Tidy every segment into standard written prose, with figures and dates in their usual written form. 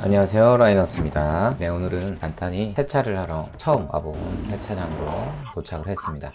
안녕하세요, 라이너스입니다. 네, 오늘은 간단히 세차를 하러 처음 와본 세차장으로 도착을 했습니다.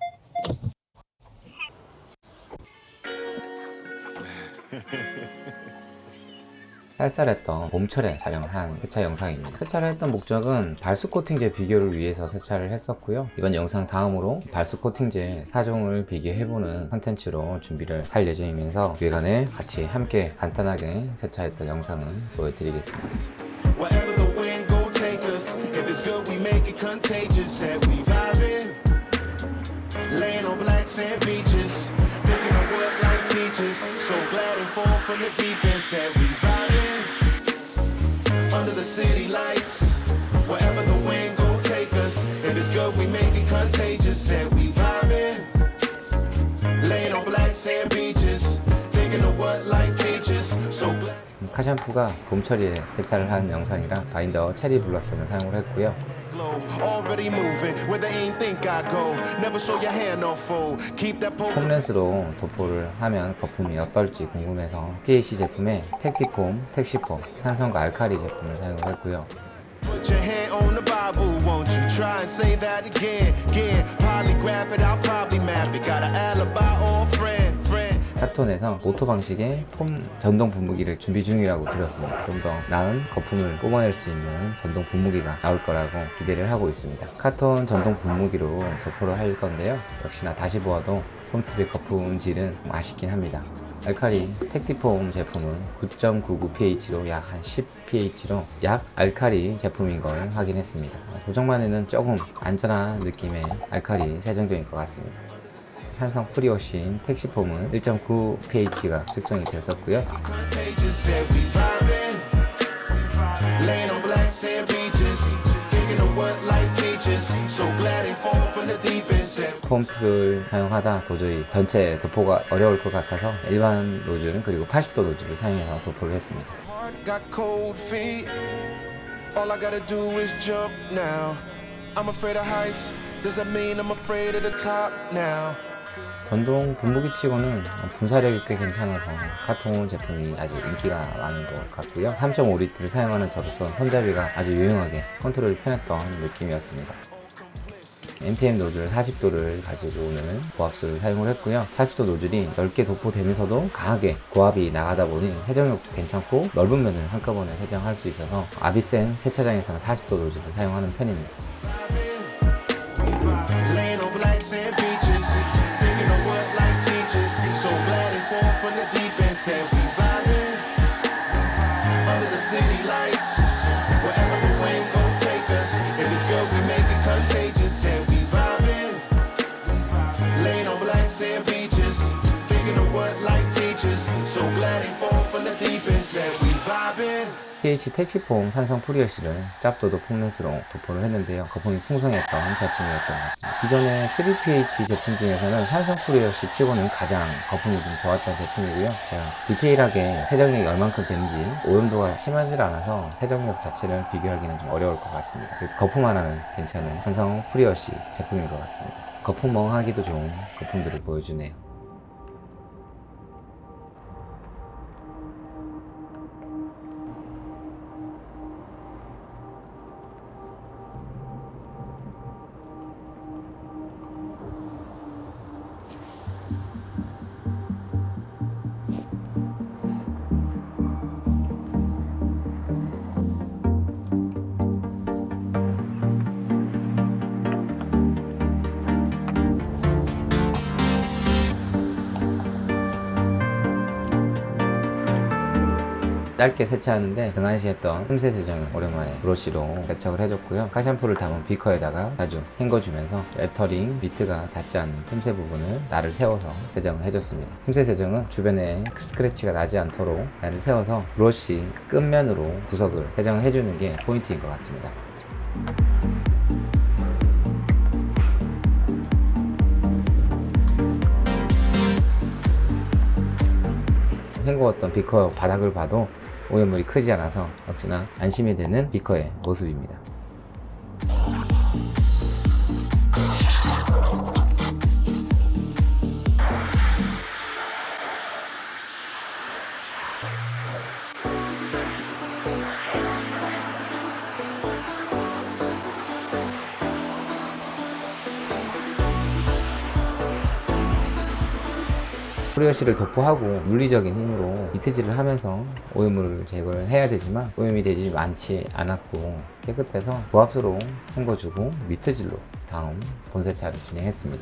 쌀쌀했던 봄철에 촬영한 세차 영상입니다. 세차를 했던 목적은 발수 코팅제 비교를 위해서 세차를 했었고요. 이번 영상 다음으로 발수 코팅제 4종을 비교해보는 컨텐츠로 준비를 할 예정이면서 외관에 같이 함께 간단하게 세차했던 영상을 보여드리겠습니다. Wherever the wind go take us. If it's good, we make it contagious. Said we vibing, laying on black sand beaches, thinking of what life teaches. So glad and fall from the deep end. Said we vibing under the city lights. Wherever the wind go take us. If it's good, we make it contagious. Said we vibing, laying on black sand beaches, thinking of what life teaches. So glad. 카샴푸가 봄철에 세차를 한 영상이라 바인더 체리 블러썸을 사용을 했고요. 폼렌스로 도포를 하면 거품이 어떨지 궁금해서 TAC 제품의 택티폼, 택시폼, 산성과 알칼리 제품을 사용을 했고요. 카톤에서 오토 방식의 폼 전동 분무기를 준비 중이라고 들었습니다. 좀 더 나은 거품을 뽑아낼 수 있는 전동 분무기가 나올 거라고 기대를 하고 있습니다. 카톤 전동 분무기로 도포를 할 건데요. 역시나 다시 보아도 폼팁의 거품질은 아쉽긴 합니다. 알칼리 택티폼 제품은 9.99pH로 약 한 10pH로 약 알칼리 제품인 걸 확인했습니다. 고정만에는 조금 안전한 느낌의 알칼리 세정제인 것 같습니다. 산성 프리워싱 택시폼은 1.9pH가 측정이 됐었고요. 폼팁을 사용하다 도저히 전체 도포가 어려울 것 같아서 일반 노즐 그리고 80도 노즐을 사용해서 도포를 했습니다. 전동 분무기 치고는 분사력이 꽤 괜찮아서 카톤 제품이 아주 인기가 많은 것 같고요. 3.5L를 사용하는 저로서 손잡이가 아주 유용하게 컨트롤이 편했던 느낌이었습니다. NTM 노즐 40도를 가지고 오는 고압수를 사용을 했고요. 40도 노즐이 넓게 도포되면서도 강하게 고압이 나가다 보니 세정력도 괜찮고 넓은 면을 한꺼번에 세정할 수 있어서 아비센 세차장에서는 40도 노즐을 사용하는 편입니다. TAC 택시폼 산성 프리워시를 짭도도 폼렌스로 도포를 했는데요. 거품이 풍성했던 제품이었던 것 같습니다. 기존의 3pH 제품 중에서는 산성 프리워시 치고는 가장 거품이 좀 좋았던 제품이고요. 제가 디테일하게 세정력이 얼만큼 되는지 오염도가 심하지 않아서 세정력 자체를 비교하기는 좀 어려울 것 같습니다. 그래서 거품 하나는 괜찮은 산성 프리워시 제품인 것 같습니다. 거품 멍하기도 좋은 거품들을 보여주네요. 짧게 세차하는데 등한시했던 틈새 세정을 오랜만에 브러쉬로 세척을 해줬고요. 카샴푸를 담은 비커에다가 자주 헹궈주면서 레터링 미트가 닿지 않는 틈새 부분을 날을 세워서 세정을 해줬습니다. 틈새 세정은 주변에 스크래치가 나지 않도록 날을 세워서 브러쉬 끝면으로 구석을 세정을 해주는 게 포인트인 것 같습니다. 헹구었던 비커 바닥을 봐도 오염물이 크지 않아서 역시나 안심이 되는 비커의 모습입니다. 프리워시를 도포하고 물리적인 힘으로 미트질을 하면서 오염물을 제거를 해야 되지만 오염이 되지 많지 않았고 깨끗해서 고압수로 헹궈주고 미트질로 다음 본세차를 진행했습니다.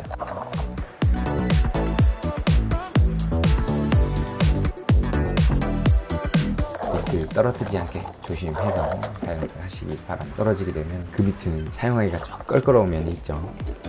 미트 떨어뜨리지 않게 조심해서 사용을 하시기 바랍니다. 떨어지게 되면 그 미트는 사용하기가 좀 껄끄러운 면이 있죠.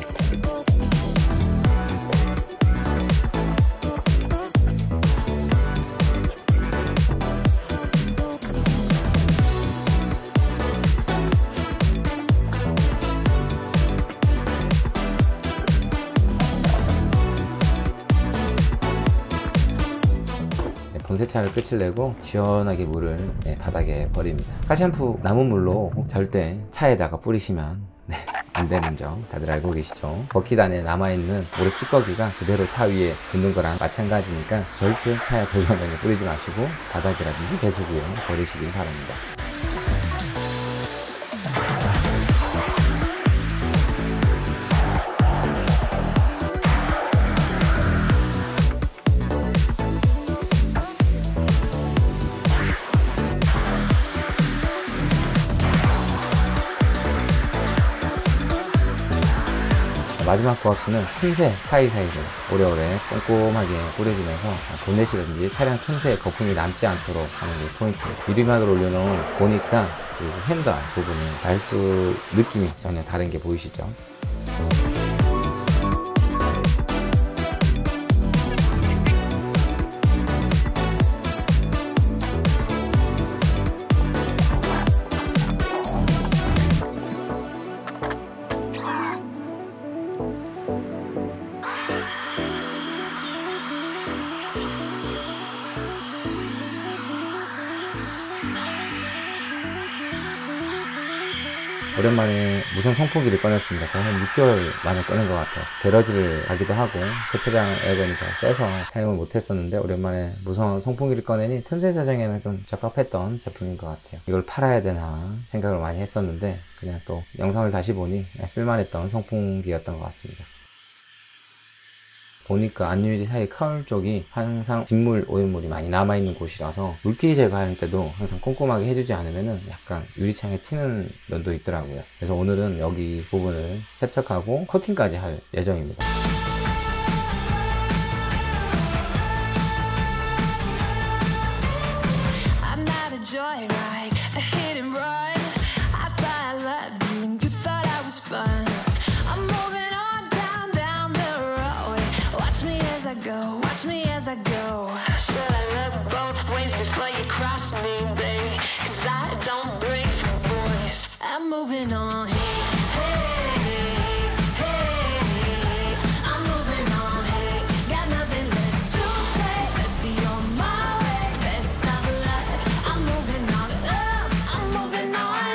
본세차를 끝을 내고 시원하게 물을 바닥에 버립니다. 카샴푸 남은 물로 절대 차에다가 뿌리시면 안 되는 점 다들 알고 계시죠? 버킷 안에 남아있는 모래 찌꺼기가 그대로 차 위에 붙는 거랑 마찬가지니까 절대 차에 돌려내게 뿌리지 마시고 바닥이라든지 배수 위에 버리시길 바랍니다. 마지막 고압수는 틈새 사이사이로 오래오래 꼼꼼하게 뿌려주면서 본넷이라든지 차량 틈새에 거품이 남지 않도록 하는 게 포인트입니다. 유리막을 올려놓은 보니까 그리고 핸들 부분이 발수 느낌이 전혀 다른 게 보이시죠? 오랜만에 무선 선풍기를 꺼냈습니다. 거의 한 6개월 만에 꺼낸 것 같아요. 게러지를 가기도 하고 세차장 에어건이 더 세서 사용을 못했었는데 오랜만에 무선 선풍기를 꺼내니 틈새 사정에는 좀 적합했던 제품인 것 같아요. 이걸 팔아야 되나 생각을 많이 했었는데 그냥 또 영상을 다시 보니 쓸만했던 선풍기였던 것 같습니다. 보니까 안유리 사이 카울 쪽이 항상 빗물, 오염물이 많이 남아있는 곳이라서 물기 제거할 때도 항상 꼼꼼하게 해주지 않으면 약간 유리창에 튀는 면도 있더라고요. 그래서 오늘은 여기 부분을 세척하고 코팅까지 할 예정입니다. Watch me as I go. Should I look both ways before you cross me, babe? 'Cause I don't break for boys. I'm moving on. I'm moving on. Got nothing left to say. Let's be on my way. Best of luck. I'm moving on. I'm moving on.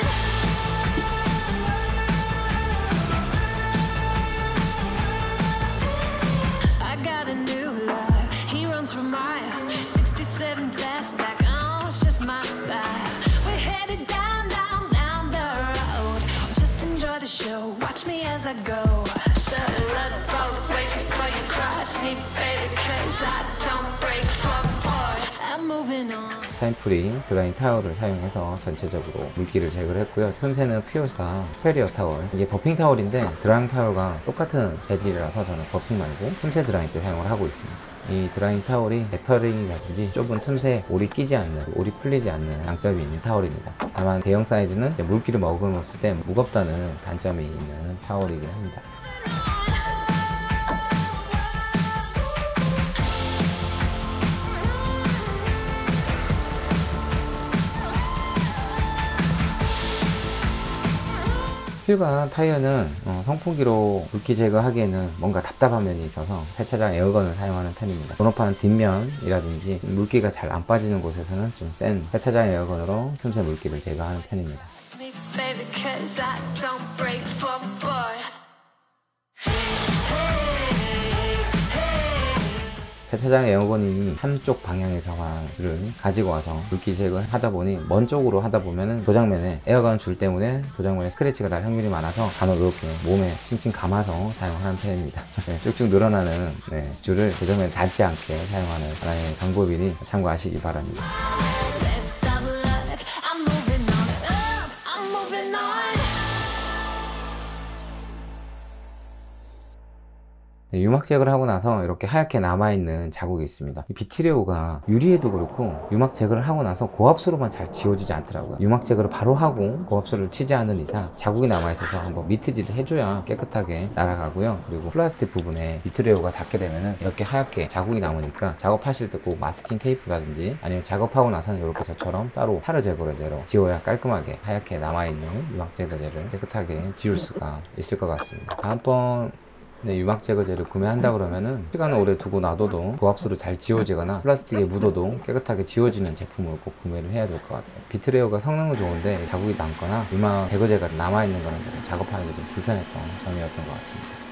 I got a new love. He runs for miles. 67 fastback. Oh, it's just my style. We're headed down, down, down the road. Just enjoy the show. Watch me as I go. Should look both ways before you cross me, baby. 'Cause I don't break for boys. I'm moving on. 타임프리 드라잉 타월을 사용해서 전체적으로 물기를 제거를 했고요. 틈새는 피오사 페리어 타월, 이게 버핑 타월인데 드라잉 타월과 똑같은 재질이라서 저는 버핑 말고 틈새 드라잉 때 사용을 하고 있습니다. 이 드라잉 타월이 배터리라든지 좁은 틈새에 올이 끼지 않는, 올이 풀리지 않는 장점이 있는 타월입니다. 다만 대형 사이즈는 물기를 머금었을 때 무겁다는 단점이 있는 타월이긴 합니다. 휠과 타이어는 선풍기로 물기 제거하기에는 뭔가 답답한 면이 있어서 세차장 에어건을 사용하는 편입니다. 번호판 뒷면이라든지 물기가 잘 안 빠지는 곳에서는 좀 센 세차장 에어건으로 틈새 물기를 제거하는 편입니다. Baby, 'cause I don't break for boys. 세차장 에어건이 한쪽 방향에서만을 가지고 와서 물기 제거를 하다 보니 먼 쪽으로 하다 보면은 도장면에 에어건 줄 때문에 도장면에 스크래치가 날 확률이 많아서 간혹 이렇게 몸에 칭칭 감아서 사용하는 편입니다. 네, 쭉쭉 늘어나는 줄을 도장면에 닿지 않게 사용하는 하나의 방법이니 참고하시기 바랍니다. Best of luck. I'm moving on up. I'm moving on. 유막 제거를 하고 나서 이렇게 하얗게 남아있는 자국이 있습니다. 이 비트레오가 유리에도 그렇고 유막 제거를 하고 나서 고압수로만 잘 지워지지 않더라고요. 유막 제거를 바로 하고 고압수를 치지 않는 이상 자국이 남아있어서 한번 미트질을 해줘야 깨끗하게 날아가고요. 그리고 플라스틱 부분에 비트레오가 닿게 되면 이렇게 하얗게 자국이 남으니까 작업하실 때 꼭 마스킹 테이프라든지 아니면 작업하고 나서는 이렇게 저처럼 따로 타르 제거제로 지워야 깔끔하게 하얗게 남아있는 유막 제거제를 깨끗하게 지울 수가 있을 것 같습니다. 다음번 유막 제거제를 구매한다 그러면은 시간을 오래 두고 놔둬도 고압수로 잘 지워지거나 플라스틱에 묻어도 깨끗하게 지워지는 제품을 꼭 구매를 해야 될 것 같아요. 비트레오가 성능은 좋은데 자국이 남거나 유막 제거제가 남아있는 거는 작업하는 게 좀 불편했던 점이었던 것 같습니다.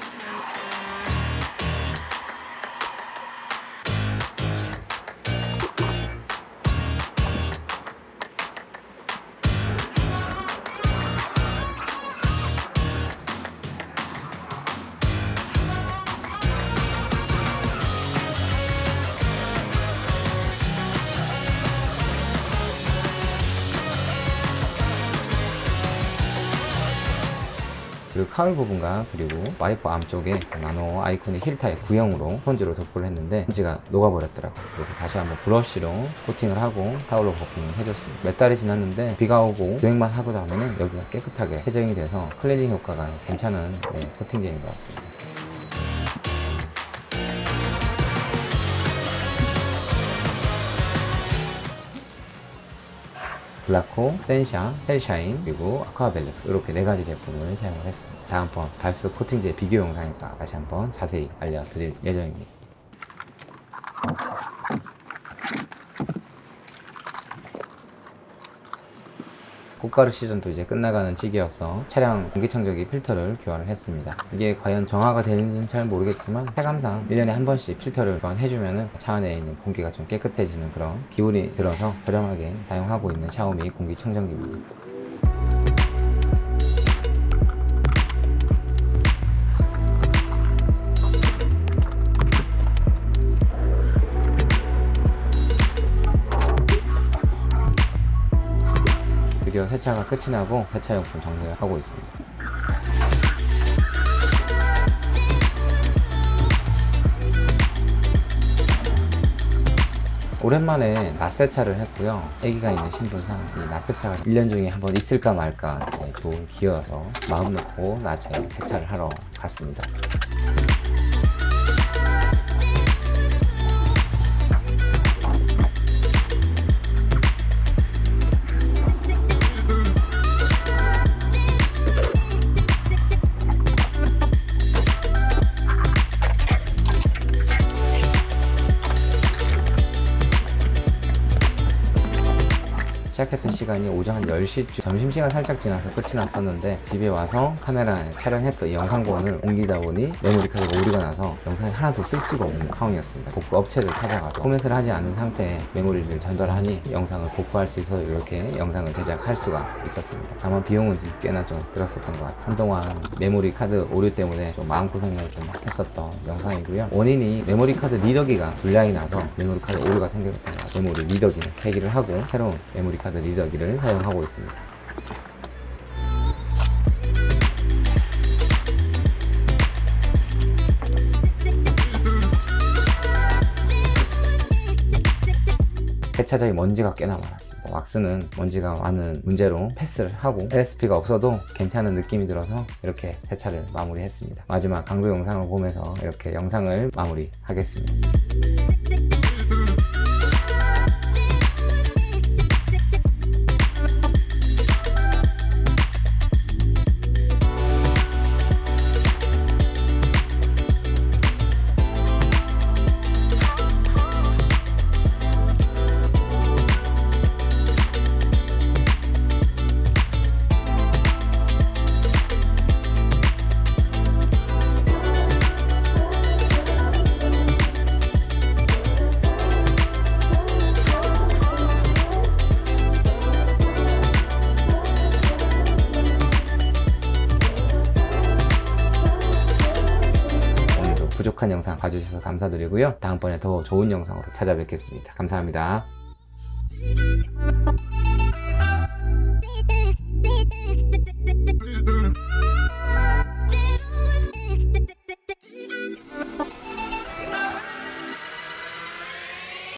그리고 카울 부분과 그리고 와이퍼 암 쪽에 나노 아이콘의 힐 타입 구형으로 스펀지로 도포를 했는데 스펀지가 녹아버렸더라고요. 그래서 다시 한번 브러쉬로 코팅을 하고 타올로 코팅을 해줬습니다. 몇 달이 지났는데 비가 오고 주행만 하고 나면은 여기가 깨끗하게 세정이 돼서 클렌징 효과가 괜찮은 코팅제인 것 같습니다. 블라코, 센샤, 헬샤인, 그리고 아쿠아벨렉스 이렇게 4가지 제품을 사용을 했습니다. 다음번 발수 코팅제 비교 영상에서 다시 한번 자세히 알려드릴 예정입니다. 꽃가루 시즌도 이제 끝나가는 시기여서 차량 공기청정기 필터를 교환을 했습니다. 이게 과연 정화가 되는지는 잘 모르겠지만 체감상 1년에 한 번씩 필터를 교환해주면 차 안에 있는 공기가 좀 깨끗해지는 그런 기분이 들어서 저렴하게 사용하고 있는 샤오미 공기청정기입니다. 드디어 세차가 끝이 나고 세차용품 정리를 하고 있습니다. 오랜만에 낮세차를 했고요. 아기가 있는 신분상 이 낮세차가 1년 중에 한번 있을까 말까 좋은 기회여서 마음 놓고 낮에 세차를 하러 갔습니다. 시작했던 시간이 오전 한 10시쯤 점심시간 살짝 지나서 끝이 났었는데 집에 와서 카메라에 촬영했던 이 영상본을 옮기다 보니 메모리 카드가 오류가 나서 영상이 하나도 쓸 수가 없는 상황이었습니다. 복구 업체를 찾아가서 포맷을 하지 않은 상태에 메모리를 전달하니 영상을 복구할 수 있어서 이렇게 영상을 제작할 수가 있었습니다. 다만 비용은 꽤나 좀 들었었던 것 같아요. 한동안 메모리 카드 오류 때문에 좀 마음고생을 좀 했었던 영상이고요. 원인이 메모리 카드 리더기가 불량이 나서 메모리 카드 오류가 생겼던 것 같아요. 메모리 리더기는 폐기를 하고 새로운 메모리 카드 리더기를 사용하고 있습니다. 세차장에 먼지가 꽤나 많았습니다. 왁스는 먼지가 많은 문제로 패스를 하고 LSP가 없어도 괜찮은 느낌이 들어서 이렇게 세차를 마무리했습니다. 마지막 강도 영상을 보면서 이렇게 영상을 마무리하겠습니다. 부족한 영상 봐주셔서 감사드리고요. 다음번에 더 좋은 영상으로 찾아뵙겠습니다. 감사합니다.